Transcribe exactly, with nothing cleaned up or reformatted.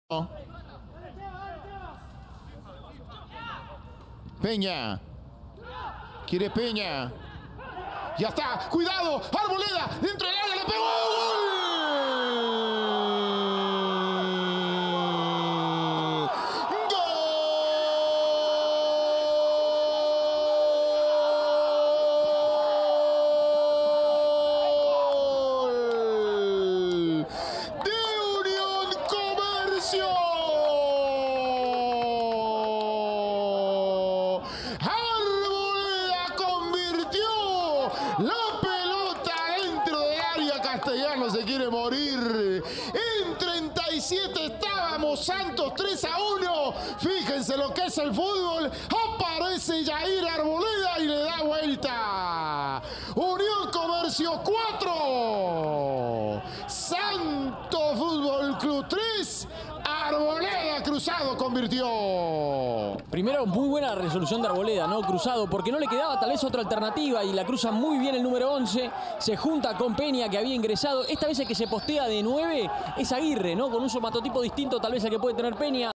Peña. Quiere Peña. Ya está. Cuidado. Arboleda. Dentro del área. Le pegó. ¡Gol! La pelota dentro del área, Castellano se quiere morir. En treinta y siete estábamos, Santos tres a uno. Fíjense lo que es el fútbol. Aparece Yair Arboleda y le da vuelta. Unión Comercio cuatro. Santos Fútbol Club tres. Arboleda Cruzado convirtió. Primero, muy buena resolución de Arboleda, ¿no? Cruzado, porque no le quedaba tal vez otra alternativa y la cruza muy bien el número once. Se junta con Peña, que había ingresado. Esta vez el que se postea de nueve es Aguirre, ¿no? Con un somatotipo distinto tal vez al que puede tener Peña.